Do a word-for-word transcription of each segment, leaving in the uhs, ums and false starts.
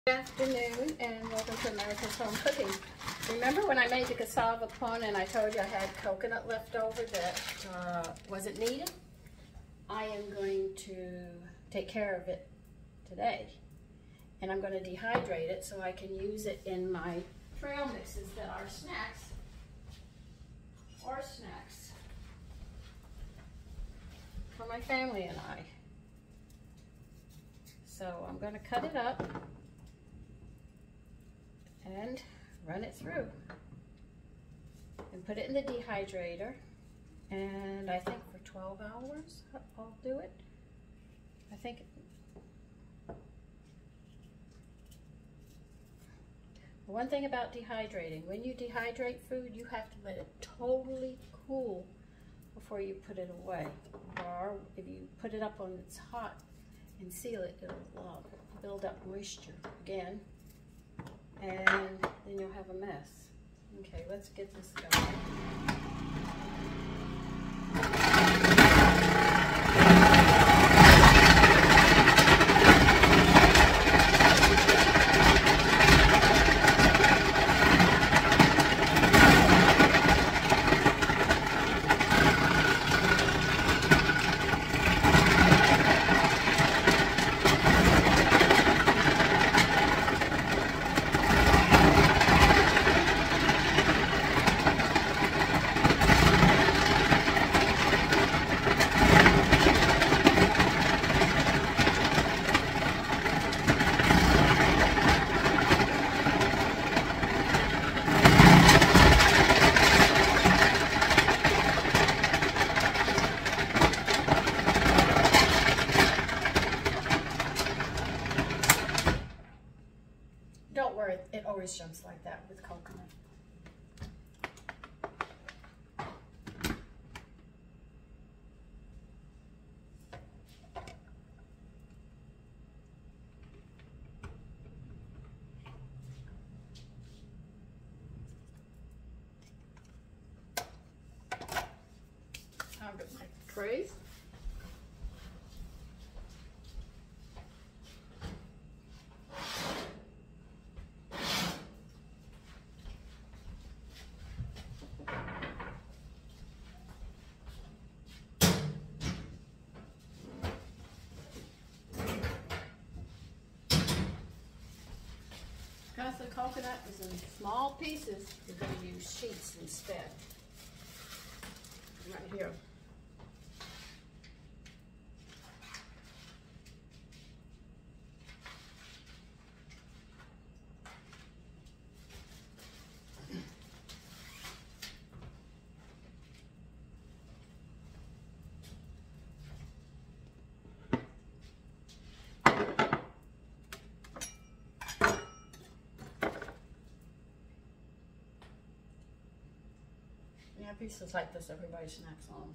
Good afternoon and welcome to America's Home Cooking. Remember when I made the cassava pone and I told you I had coconut left over that uh, wasn't needed? I am going to take care of it today, and I'm going to dehydrate it so I can use it in my trail mixes that are snacks or snacks for my family and I. So I'm going to cut it up and run it through and put it in the dehydrator, and I think for twelve hours I'll do it. I think one thing about dehydrating, when you dehydrate food, you have to let it totally cool before you put it away, or if you put it up when it's hot and seal it, it'll uh, build up moisture again, and then you'll have a mess. Okay, let's get this going. Don't worry, it always jumps like that with coconut. I'll get my trays. Because the coconut is in small pieces, we're going to use sheets instead. Right here. Yeah, pieces like this everybody snacks on.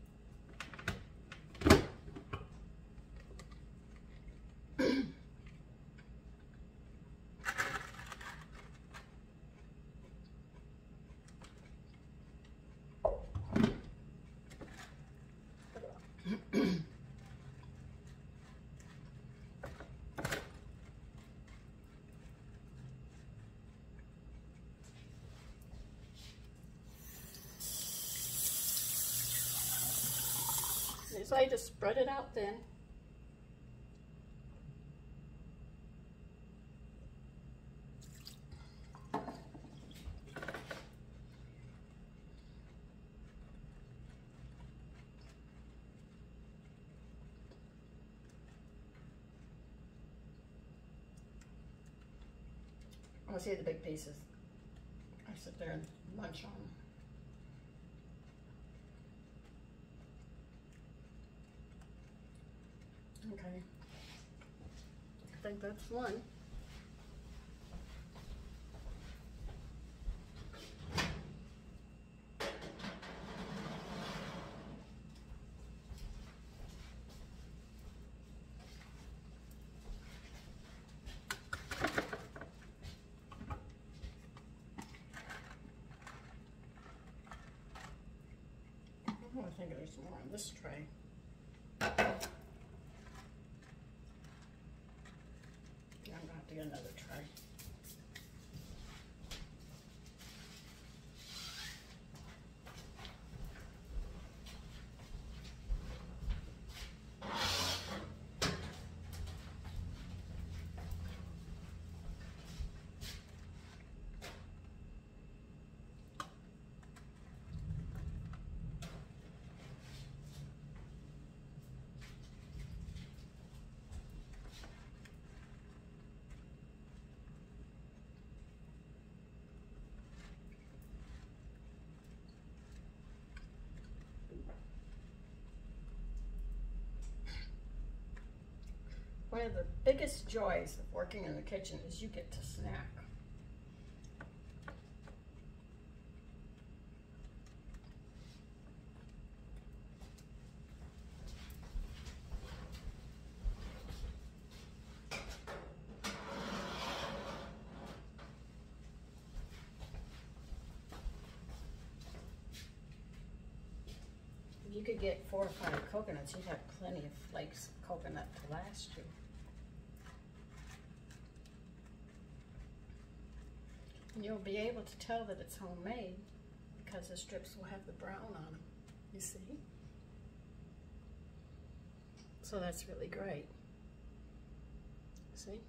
So I just spread it out thin. I'll see the big pieces. I sit there and munch on them. Okay, I think that's one. Oh, I think there's more on this tray. you another tray. One of the biggest joys of working in the kitchen is you get to snack. You could get four or five coconuts, you'd have plenty of flakes of coconut to last you. And you'll be able to tell that it's homemade because the strips will have the brown on them, you see? So that's really great. See?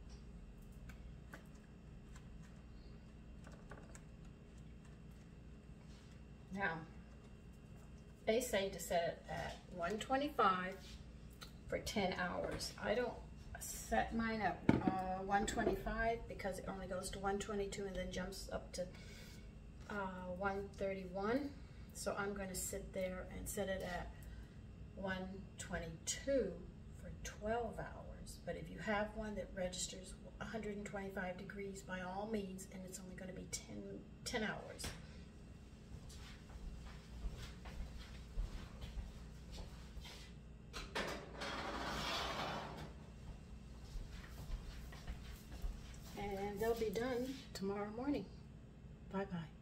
Now, they say to set it at one twenty-five for ten hours. I don't set mine at uh, one twenty-five because it only goes to one twenty-two and then jumps up to uh, one thirty-one. So I'm going to sit there and set it at one twenty-two for twelve hours. But if you have one that registers one hundred twenty-five degrees, by all means, and it's only going to be ten, ten hours. And they'll be done tomorrow morning. Bye-bye.